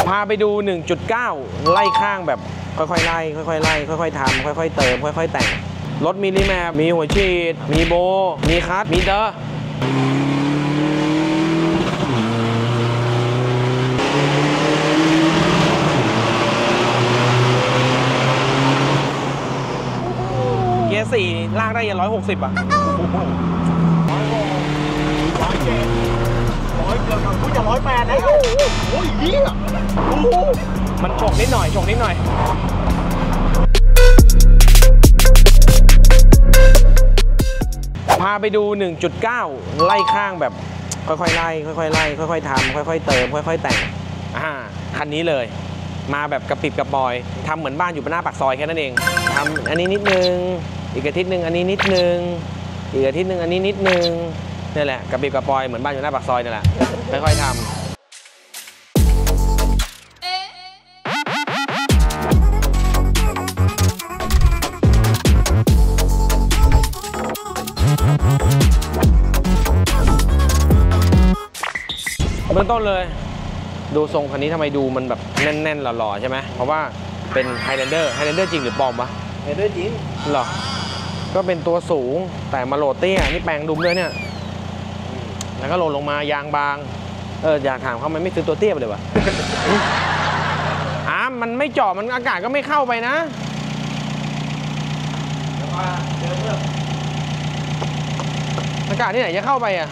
พาไปดู 1.9 ไล่ข้างแบบค่อยๆไล่ค่อยๆไล่ค่อยๆทำค่อยๆเติมค่อยๆแต่งรถมินิแมปมีหัวฉีดมีโบมีคัสมีเตอร์เกียร์4ลากได้ยัน160อ่ะ 100เกือบกูจะ108แล้วโอ้ยเหี้ยมันฉกนิดหน่อยฉกนิดหน่อยพาไปดู 1.9 ไล่ข้างแบบค่อยๆไล่ค่อยๆไล่ค่อยๆทำค่อยๆเติมค่อยๆแต่งคันนี้เลยมาแบบกระปิบกระปอยทำเหมือนบ้านอยู่บนหน้าปากซอยแค่นั้นเองทำอันนี้นิดนึงอีกอาทิตย์หนึ่งอันนี้นิดนึงอีกอาทิตย์หนึ่งอันนี้นิดนึงนี่แหละกระปิบกระปอยเหมือนบ้านอยู่หน้าปากซอยนี่แหละค่อยๆทำเบื้องต้นเลยดูทรงคันนี้ทำไมดูมันแบบแน่นๆหล่อๆใช่ไหมเพราะว่าเป็นไฮแลนเดอร์จริงหรือปลอมวะไฮแลนเดอร์จริงหรอก็เป็นตัวสูงแต่มาโหลดเตี้ยนี่แปลงดุมเลยเนี่ยแล้วก็โหลดลงมายางบางอยากถามเขามันไม่ซื้อตัวเตี้ยไปเลยวะ มันไม่เจาะมันอากาศก็ไม่เข้าไปนะแล้วก็เติมเพิ่มอากาศที่ไหนจะเข้าไปอ่ะ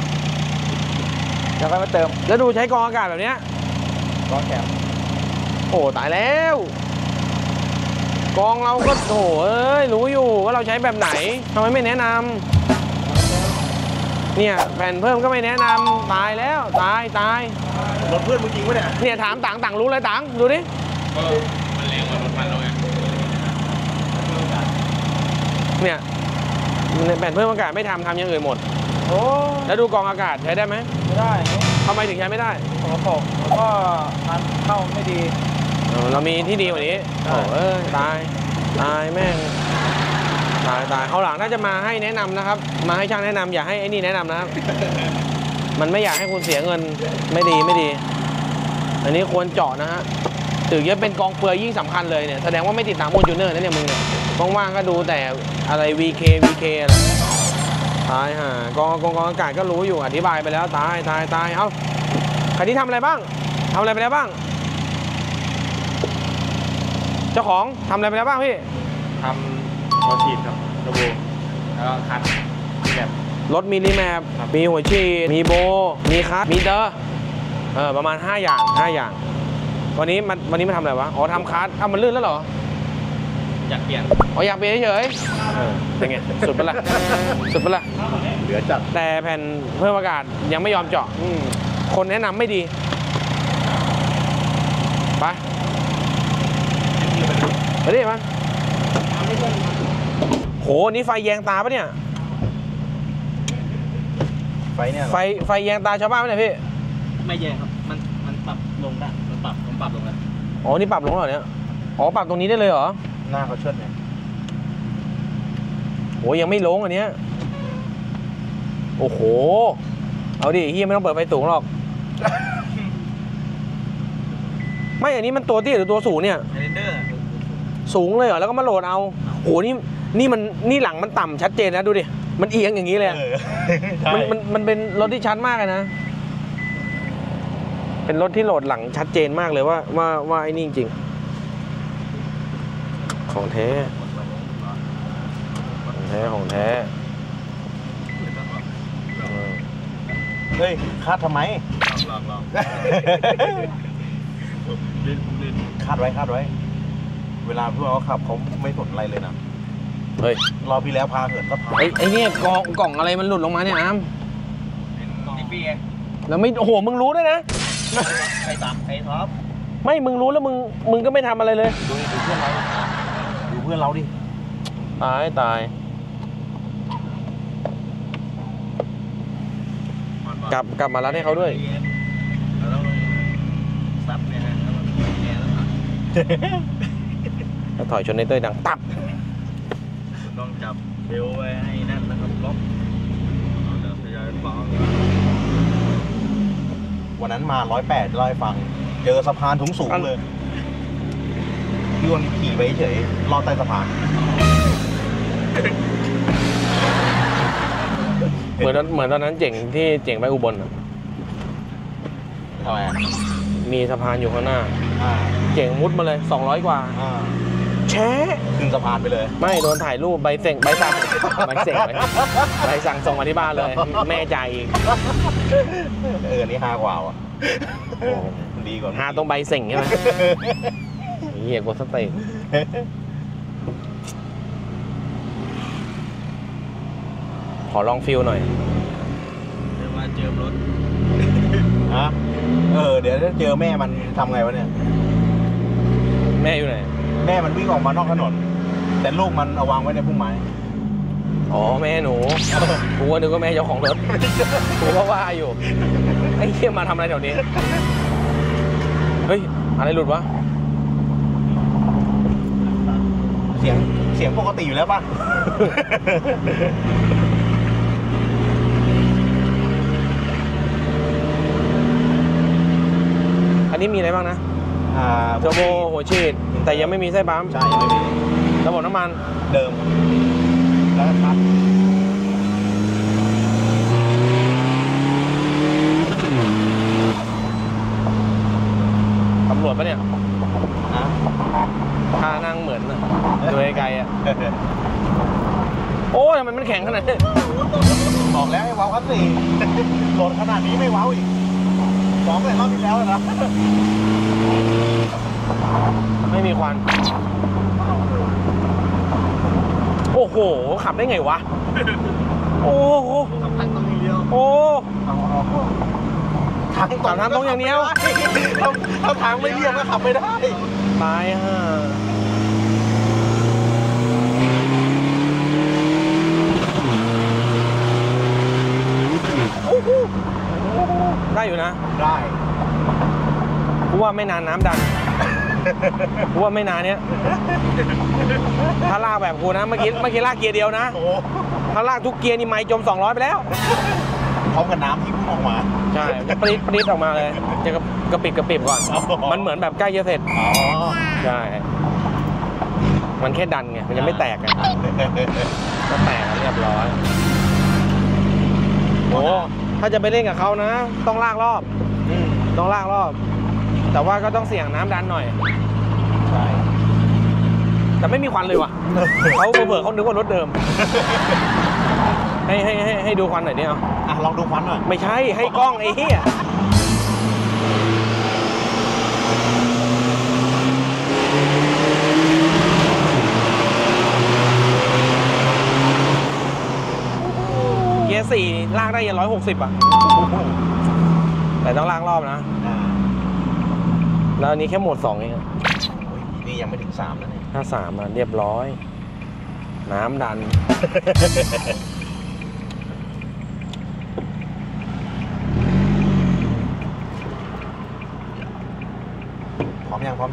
แล้วก็มาเติมแล้วดูใช้กรองอากาศแบบนี้กรองแถมโอ้ตายแล้วกรองเราก็โอ้รู้อยู่ว่าเราใช้แบบไหนทำไมไม่แนะนำเนี่ยแผ่นเพิ่มก็ไม่แนะนำตายแล้วตายรถเพื่อนมึงจริงปะเนี่ยถามต่างรู้เลยต่างดูดิมันแรงกว่ารถมันแล้วไงเนี่ยแผ่นเพิ่มอากาศไม่ทำอย่างอื่นหมดโอ้แล้วดูกรองอากาศใช้ได้ไหมไม่ได้ทำไมถึงใช้ไม่ได้สกปรกแล้วก็มันเข้าไม่ดีเรามีที่ดีกว่านี้ตายแม่งตายเขาหลังน่าจะมาให้แนะนำนะครับมาให้ช่างแนะนำอย่าให้ไอ้นี่แนะนำนะครับมันไม่อยากให้คุณเสียเงินไม่ดีอันนี้ควรเจาะนะฮะถึงจะเป็นกองเปลือยยิ่งสำคัญเลยเนี่ยแสดงว่าไม่ติดตามมูลจูเนอร์นะเนี่ยมึงเนี่ยว่างๆก็ดูแต่อะไร VK อะไรตายฮะกองอากาศก็รู้อยู่อธิบายไปแล้วตายเอ้าคันนี้ทำอะไรบ้างทำอะไรไปแล้วบ้างเจ้าของทำอะไรไปแล้วบ้างพี่ทำหัวฉีดครับโรโบแล้วก็คัสแบบรถมินิแมปมีหัวฉีดมีโบมีคัสมีเตอร์ประมาณ5 อย่างวันนี้มาทำอะไรวะอ๋อทำคัสมันลื่นแล้วเหรออยากเปลี่ยนอยากเปลี่ยนเฉยเป็นไงสุดปะล่ะเหลือจัดแต่แผ่นเพิ่มอากาศยังไม่ยอมเจาะคนแนะนำไม่ดีไปดิมันโหนี่ไฟแยงตาปะเนี่ยไฟแยงตาชาวบ้านปะเนี่ยพี่ไม่แยงครับมันปรับลงได้ผมปรับลงแล้วอ๋อนี่ปรับลงเหรอเนี่ยอ๋อปรับตรงนี้ได้เลยเหรอหน้าเขาเชิดเนี่ยโหยังไม่ลงอันเนี้ยโอ้โหเอาดิเฮียไม่ต้องเปิดไฟสูงหรอกไม่อันนี้มันตัวเตี้ยหรือตัวสูงเนี่ยไฮแลนเดอร์สูงเลยเหรอแล้วก็มาโหลดเอาโหนี่หลังมันต่ำชัดเจนนะดูดิมันเอียงอย่างนี้เลยมันเป็นรถที่ชัดมากเลยนะเป็นรถที่โหลดหลังชัดเจนมากเลยว่าไอ้นี่จริงของแท้เฮ้ยคาดทำไมลองคาดไว้เวลาเพื่อนเขาขับเขาไม่สนอะไรเลยนะเฮ้ยรอพี่แล้วพาเถิดก็พาไอ้นี่กล่องอะไรมันหลุดลงมาเนี่ยอาร์มกล่องดิฟไงแล้วไม่โอ้โหมึงรู้ด้วยนะไอ้ท็อปไม่มึงรู้แล้วมึงก็ไม่ทำอะไรเลยดูเพื่อนเราดิตายกลับมารัดให้เขาด้วยเราต้องซับเนี่ยนะแล้วถอยชนในเต้ยดังตับต้องจับเบลไว้ให้นั่นนะครับล็อกเดี๋ยวพยายามฟ้องวันนั้นมา108เล่าให้ฟังเจอสะพานสูงๆเลยพี่วันขี่ไปเฉยลอดใต้สะพานเหมือนตอนนั้นเจ๋งที่เจ๋งไปอุบลอะทำไมอ่ะมีสะพานอยู่ข้างหน้าอ่าเจ๋งมุดมาเลย200กว่าอ่าแชะขึ้นสะพานไปเลยไม่โดนถ่ายรูปใบสั่งใบสั่งส่งมาที่บ้านเลย แม่จ่ายอีกอันนี้5 กว่าว่ะโอ้ดีกว่าหาตรงใบเส่งใช่ไหมเหี้ยกดสเต็กขอลองฟิลหน่อยเดี๋ยวมาเจอรถฮะเดี๋ยวถ้าเจอแม่มันทำไงวะเนี่ยแม่อยู่ไหนแม่มันวิ่งออกมานอกถนน แต่ลูกมันเอาวางไว้ในพุ่มไม้อ๋อแม่หนูกูก็นึกว่าแม่เจ้าของรถกูก็ว่าอยู่ไอ้เหี้ยมาทำอะไรแถวนี้เฮ้ยอะไรหลุดวะเสียงปกติอยู่แล้วป่ะอันนี้มีอะไรบ้างนะ เทอร์โบหัวฉีดแต่ยังไม่มีไส้ปั๊มใช่ไม่มีระบบน้ำมันเดิม แล้วก็คัดตำรวจปะเนี่ยนะท่านั่งเหมือนอะดูไกลๆอ่ะโอ้ยทำไมมันแข็งขนาดนี้บอกแล้วให้เว้าคัดสี่ โหลดขนาดนี้ไม่เว้าอีกบอกแต่รอบที่แล้วนะไม่มีควันโอ้โหขับได้ไงวะโอ้โหทำทางตรงอย่างเดียวโอ้ทางขับทางตรงอย่างเดียวถ้าทางไม่เรียบก็ขับไม่ได้ตายฮะได้อยู่นะได้กูว่าไม่นานน้ำดันกูว่าไม่นานเนี้ยถ้าลากแบบกูนะเมื่อกี้ลากเกียร์เดียวนะโอ้ถ้าลากทุกเกียร์นี่ไม่จม200ไปแล้วพร้อมกับน้ำที่พุ่งออกมาใช่จะปริ๊ดออกมาเลยจะกระปิบก่อน มันเหมือนแบบใกล้จะเสร็จอ๋อใช่ มันแค่ดันไง มันยังไม่แตกไงก็แตกเรียบร้อยโอ้ถ้าจะไปเล่นกับเขานะ ต้องลากรอบ ต้องลากรอบ แต่ว่าก็ต้องเสี่ยงน้ำดันหน่อยใช่แต่ไม่มีควันเลยว่ะ เขาเผื่อเขานึกว่ารถเดิม ให้ดูควันหน่อยดิเอาอ่ะลองดูควันหน่อยไม่ใช่ ให้กล้องไอ้เหี้ยเกียร์ 4ลากได้ยัน160 อ่ะ แต่ต้องลากรอบนะอ่าแล้วอันนี้แค่โหมด 2 เองอะโอ้ยนี่ยังไม่ถึง3แล้วเนี่ยถ้า 3อ่ะเรียบร้อย น้ำดันพร้อมยังพร้อ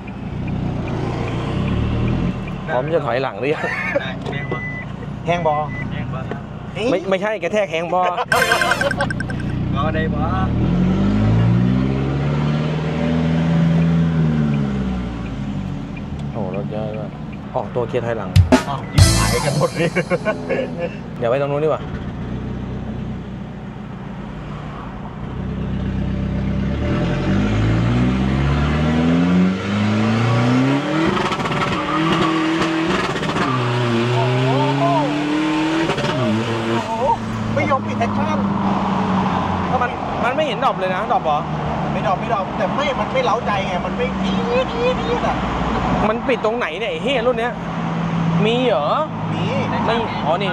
มจะถอยหลังหรือยังได้แม่งวะแห้งบอแม่งวะไม่ใช่กระแทกแฮงบอก็ได้ปะโอ้รถเยอะด้วยออกตัวเกียร์ถอยหลังอ้าวยิ้มหายกันหมดเลยเดี๋ยวไปตรงนู้นดีกว่าไม่ยอมปิดแอคชั่นมันไม่เห็นดรอปเลยนะดรอปเหรอไม่ดอกแต่มันไม่เล้าใจไง มันไม่อีดอ่ะมันปิดตรงไหนเนี่ยไอ้เฮียรุ่นเนี้ย มีเหรอนี่ไม่ อ๋อ นี่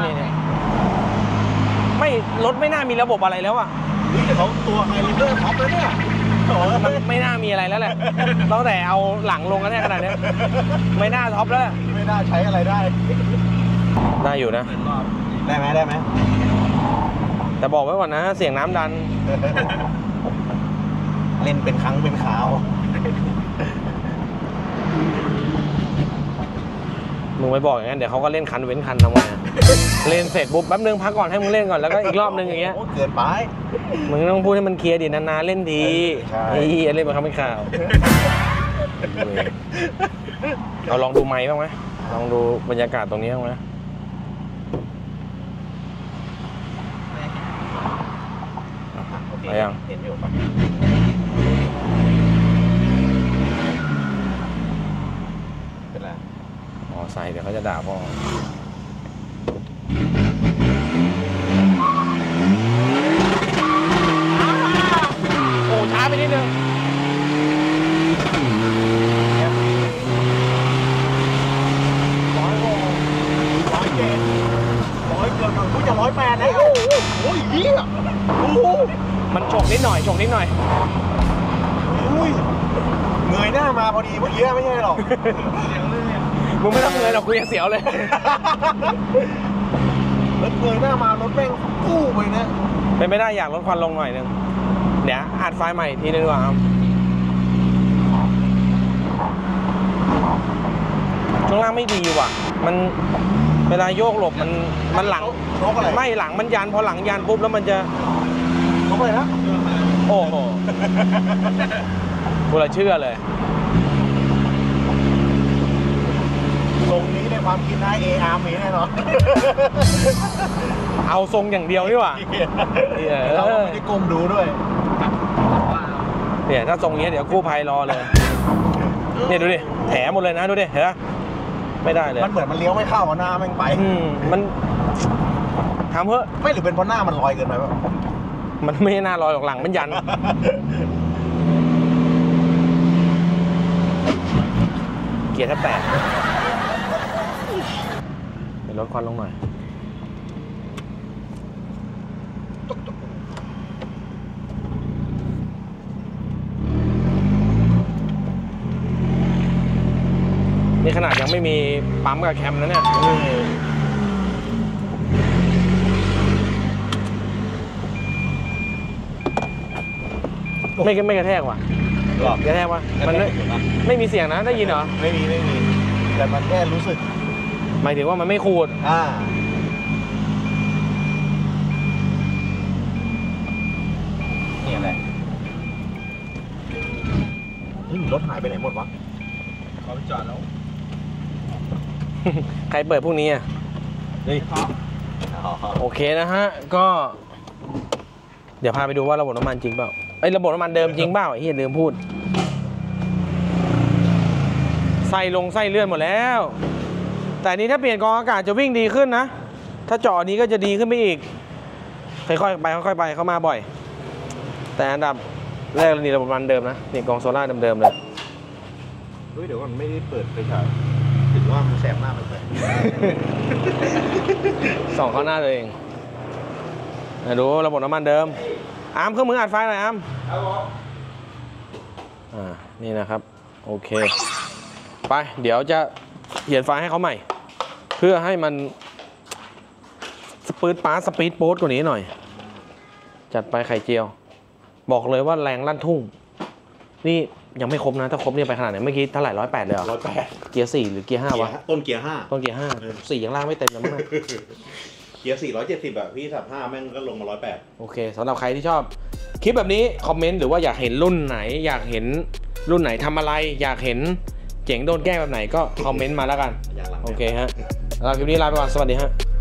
ไม่ รถไม่น่ามีระบบอะไรแล้วอะแต่เขาตัวไฮลิเดอร์ท็อปแล้วเนี่ยโอ้มันไม่น่ามีอะไรแล้วแหละตั้งแต่เอาหลังลงกันแน่ขนาดเนี้ยไม่น่าท็อปแล้วไม่น่าใช้อะไรได้ได้อยู่นะเหมือนรอบได้ไหมแต่บอกไว้ก่อนนะ เสียงน้ำดันเล่นเป็นครั้งเป็นคราวมึงไปบอกอย่างนั้นเดี๋ยวเขาก็เล่นคันเว้นคันทำไงเล่นเสร็จปุ๊บแป๊บนึงพักก่อนให้มึงเล่นก่อนแล้วก็อีกรอบนึงอย่างเงี้ยโเกินไปมึงต้องพูดให้มันเคลียร์ดินานๆเล่นทีใช่ไอ้เหี้ยเล่นมาเขาไม่ข่าวเราลองดูไม้บ้างไหมลองดูบรรยากาศตรงนี้บ้างไหมโอเคไปยังเห็นอยู่ปะเป็นไรอ๋อใส่เดี๋ยวเขาจะด่าพ่อโอ้ช้าไปนิดนึง 100 เกือบกูจะ108แล้วโอ้ยเหี้ยโอ้โหมันฉกนิดหน่อยฉกนิดหน่อยอุ้ยเงยหน้ามาพอดีเมื่อกี้ไม่ใช่หรอกมึงไม่ต้องเงยหรอกกูยังเสียวเลยรถเงยหน้ามารถแม่งกู้ไปนะเป็นไม่ได้อยากลดควันลงหน่อยนึงเดี๋ยวอัดไฟล์ใหม่อีกทีนึงดีกว่าครับช่วงล่างไม่ดีว่ะมันเวลาโยกหลบมันหลังโชกอะไรไม่หลังมันยันพอหลังยันปุ๊บแล้วมันจะโชกอะไรนะโอ้โหกูละเชื่อเลยทรงนี้ในความคิดนะAR มีแน่นอนเอาทรงอย่างเดียวนี่หว่าเราไม่ได้ก้มดูด้วยเนี่ยถ้าทรงนี้เดี๋ยวกู้ภัยรอเลยเนี่ยดูดิแผลหมดเลยนะดูดิเห็นปะไม่ได้เลยมันเหมือนมันเลี้ยวไม่เข้าหน้าแม่งไปมันทำเพื่อไม่หรือเป็นเพราะหน้ามันลอยเกินไปป่ะมันไม่น่าลอยหรอกหลังมันยัน เกียร์แทบแตกเดี๋ยวลดควันลงหน่อย นี่ขนาดยังไม่มีปั๊มกับแคมนะเนี่ยไม่กระแทกว่ะหรอกกระแทกว่ะมันไม่มีเสียงนะได้ยินเหรอไม่มีแต่มันแค่รู้สึกหมายถึงว่ามันไม่ขูดนี่แหละรถหายไปไหนหมดวะเขาไปจอดแล้วใครเปิดพวกนี้อ่ะนี่โอเคนะฮะก็ เดี๋ยวพาไปดูว่าระบบน้ำมันจริงเปล่าไอ้ยระบบน้ำมันเดิมจริงเปล่าไอ้เหี้ยลืมพูดไส้เลื่อนหมดแล้ว แต่นี้ถ้าเปลี่ยนกองอากาศจะวิ่งดีขึ้นนะถ้าเจาะนี้ก็จะดีขึ้นไปอีกค่อยๆไปค่อยๆไปเข้ามาบ่อย แต่อันดับแรกนี่ระบบน้ำมันเดิมนะนี่กองโซล่าเดิมๆเลยเดี๋ยวก่อนไม่ได้เปิดไฟฉายถึงว่ามันแสบหน้ามันไปส่องเข้าหน้าตัวเองดูระบบน้ำมันเดิมอาร์มเครื่องมืออัดไฟหน่อยอาร์มนี่นะครับโอเคไปเดี๋ยวจะเขียนไฟล์ให้เขาใหม่ เพื่อให้มันสปีดโป๊ดกว่านี้หน่อยจัดไปไข่เจียวบอกเลยว่าแรงลั่นทุ่งนี่ยังไม่ครบนะถ้าครบเนี่ยไปขนาดไหนเมื่อกี้เท่าไหร่108เลยเหรอ 108 เกียร์4หรือเกียร์5วะต้นเกียร์ 5 ต้นเกียร์5 4ยังล่างไม่เต็มแล้วมั้งเกียร์470แบบพี่35แม่งก็ลงมา108 โอเคสำหรับใครที่ชอบคลิปแบบนี้คอมเมนต์หรือว่าอยากเห็นรุ่นไหนอยากเห็นรุ่นไหนทำอะไรอยากเห็นเจ๋งโดนแกล้งแบบไหนก็คอมเมนต์มาแล้วกันโอเคฮะแล้วคลิปนี้ลาไปก่อนสวัสดีฮะ